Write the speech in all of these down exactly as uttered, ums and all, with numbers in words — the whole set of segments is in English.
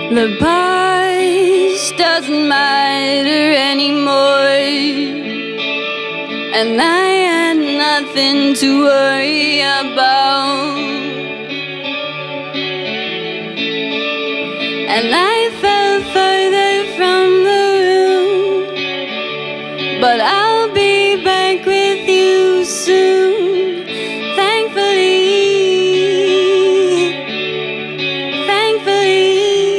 The past doesn't matter anymore, and I had nothing to worry about. And I fell further from the room, but I'll be back with you soon. Thankfully, thankfully.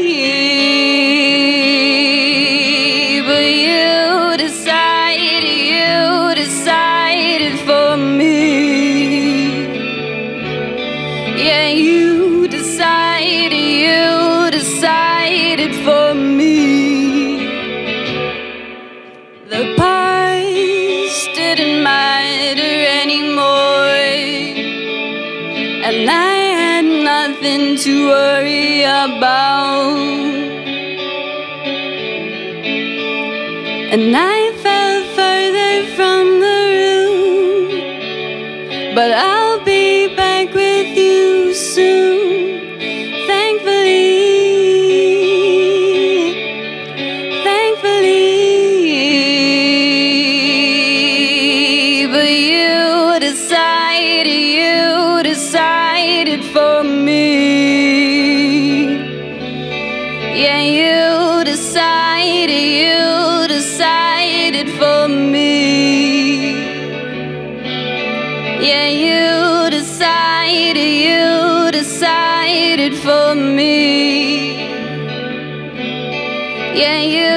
But you decided, you decided for me. Yeah, you decided, you decided for me. The past didn't matter anymore, and I had nothing to worry about. And I fell further from the room, but I'll be back with you soon. Thankfully, thankfully. But you decided, you decided for me. Yeah, you decided, you decided for me. Yeah, you decided, you decided for me. Yeah, you